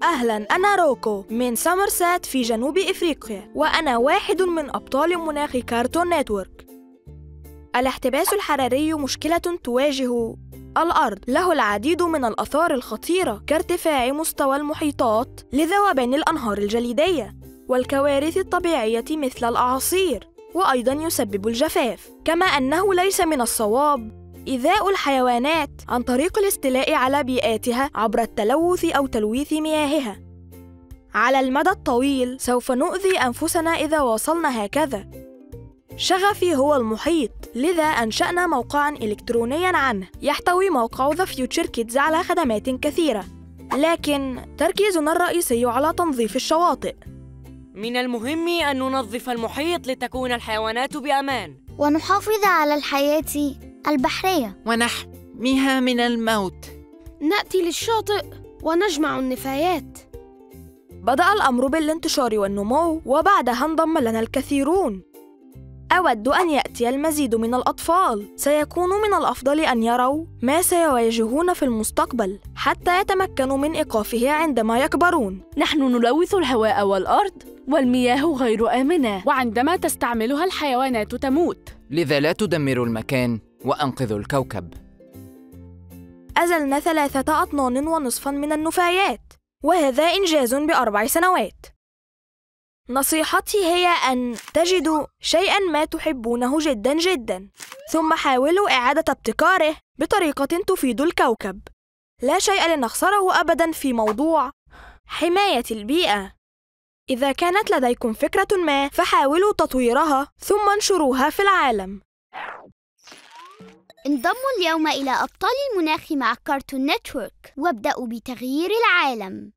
أهلاً، أنا روكو من سامرسات في جنوب إفريقيا، وأنا واحد من أبطال مناخ كارتون نتورك. الاحتباس الحراري مشكلة تواجه الأرض، له العديد من الآثار الخطيرة كارتفاع مستوى المحيطات لذوبان الأنهار الجليدية والكوارث الطبيعية مثل الأعاصير، وأيضاً يسبب الجفاف. كما أنه ليس من الصواب إيذاء الحيوانات عن طريق الاستيلاء على بيئاتها عبر التلوث أو تلويث مياهها. على المدى الطويل سوف نؤذي أنفسنا إذا واصلنا هكذا. شغفي هو المحيط، لذا أنشأنا موقعاً إلكترونياً عنه يحتوي موقع The Future Kids على خدمات كثيرة، لكن تركيزنا الرئيسي على تنظيف الشواطئ. من المهم أن ننظف المحيط لتكون الحيوانات بأمان ونحافظ على الحياة البحرية ونحميها من الموت. نأتي للشاطئ ونجمع النفايات. بدأ الأمر بالانتشار والنمو، وبعدها انضم لنا الكثيرون. أود أن يأتي المزيد من الأطفال. سيكون من الأفضل أن يروا ما سيواجهون في المستقبل حتى يتمكنوا من إيقافه عندما يكبرون. نحن نلوث الهواء والأرض، والمياه غير آمنة، وعندما تستعملها الحيوانات تموت. لذا لا تدمروا المكان وأنقذوا الكوكب. أزلنا 3 أطنان ونصفاً من النفايات، وهذا إنجاز ب4 سنوات. نصيحتي هي أن تجدوا شيئاً ما تحبونه جداً جداً، ثم حاولوا إعادة ابتكاره بطريقة تفيد الكوكب. لا شيء لنخسره أبداً في موضوع حماية البيئة. إذا كانت لديكم فكرة ما فحاولوا تطويرها ثم انشروها في العالم. انضموا اليوم إلى أبطال المناخ مع كارتون نتورك وابدأوا بتغيير العالم.